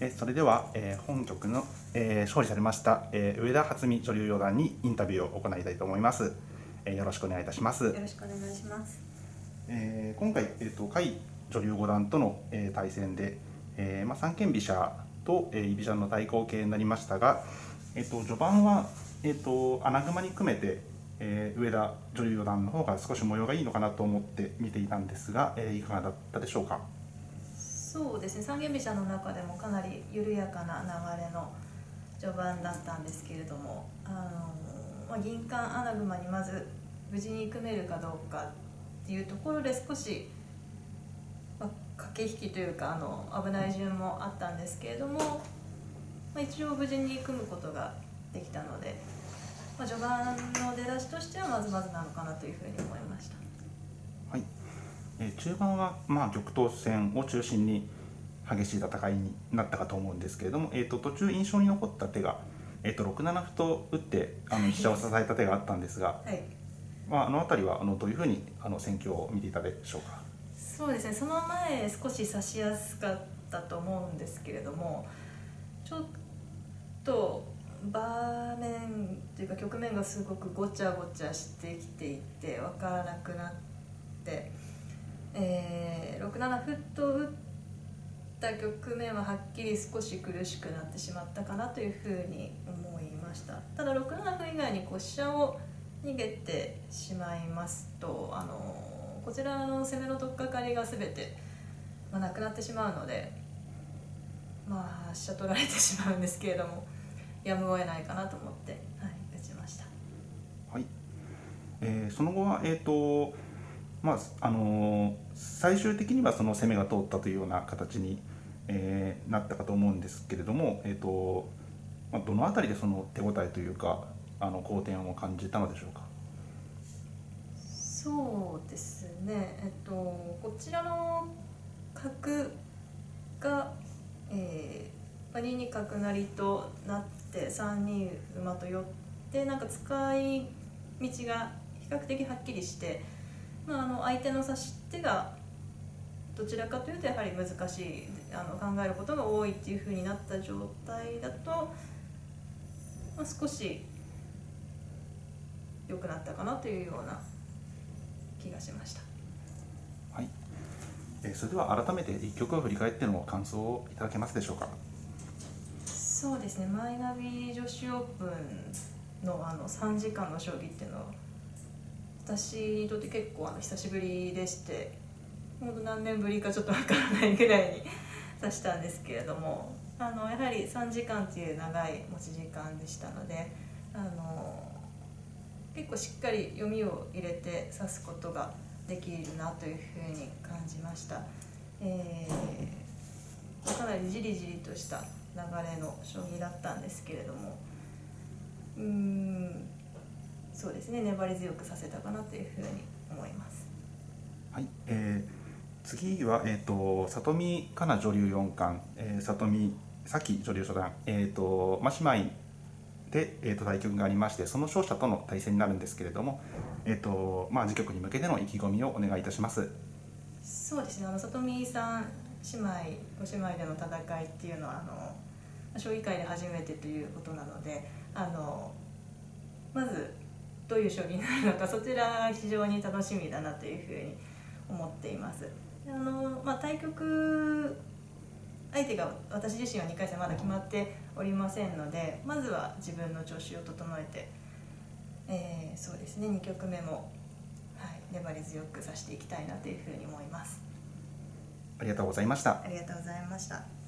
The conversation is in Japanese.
それでは、本局の、勝利されました、上田初美女流四段にインタビューを行いたいと思います。よろしくお願いいたします。 よろしくお願いします。 今回、甲斐女流五段との、対戦で、三間飛車と、居飛車の対抗形になりましたが、序盤は、穴熊に組めて、上田女流四段の方が少し模様がいいのかなと思って見ていたんですが、いかがだったでしょうか。 そうですね、三間飛車の中でもかなり緩やかな流れの序盤だったんですけれども、銀冠穴熊にまず無事に組めるかどうかっていうところで少し、駆け引きというか危ない順もあったんですけれども、一応無事に組むことができたので、序盤の出だしとしてはまずまずなのかなというふうに思いました。 はい、中盤は、玉頭戦を中心に激しい戦いになったかと思うんですけれども、途中印象に残った手が、6七歩と打って飛車を支えた手があったんですが、 はい、 あの辺りはどういうふうに戦況を見ていたでしょうか。 そうですね、その前少し指しやすかったと思うんですけれども、ちょっと場面というか局面がすごくごちゃごちゃしてきていて分からなくなって、6七歩と打った局面ははっきり少し苦しくなってしまったかなというふうに思いました。ただ6七歩以外に飛車を逃げてしまいますと、こちらの攻めの取っかかりが全て、なくなってしまうので、飛車取られてしまうんですけれども、やむを得ないかなと思って、打ちました。 はい、その後は最終的にはその攻めが通ったというような形に、なったかと思うんですけれども、どのあたりでその手応えというか好転を感じたのでしょうか。 そうですね、こちらの角が、2二角成となって3二馬と寄って、使い道が比較的はっきりして、相手の指し手がどちらかというとやはり難しい、考えることが多いっていう風になった状態だと、少し良くなったかなというような気がしました。 はい、それでは改めて一局を振り返っての感想をいただけますでしょうか。 そうですね、マイナビ女子オープンの3時間の将棋っていうのは私にとって結構久しぶりでして、本当何年ぶりかちょっとわからないぐらいに指したんですけれども、やはり3時間という長い持ち時間でしたので、結構しっかり読みを入れて指すことができるなというふうに感じました。かなりじりじりとした流れの将棋だったんですけれども、そうですね、粘り強くさせたかなというふうに思います。 はい、次は、里見香奈女流四冠、里見咲女流初段、姉妹で、対局がありまして、その勝者との対戦になるんですけれども、次局に向けての意気込みをお願いいたします。 そうですね、里見さんご姉妹での戦いっていうのは将棋界で初めてということなので、まずどういう将棋になるのか、そちらが非常に楽しみだなというふうに思っています。対局相手が私自身は2回戦まだ決まっておりませんので、まずは自分の調子を整えて、そうですね、2局目も、粘り強く指していきたいなというふうに思います。 ありがとうございました。 ありがとうございました。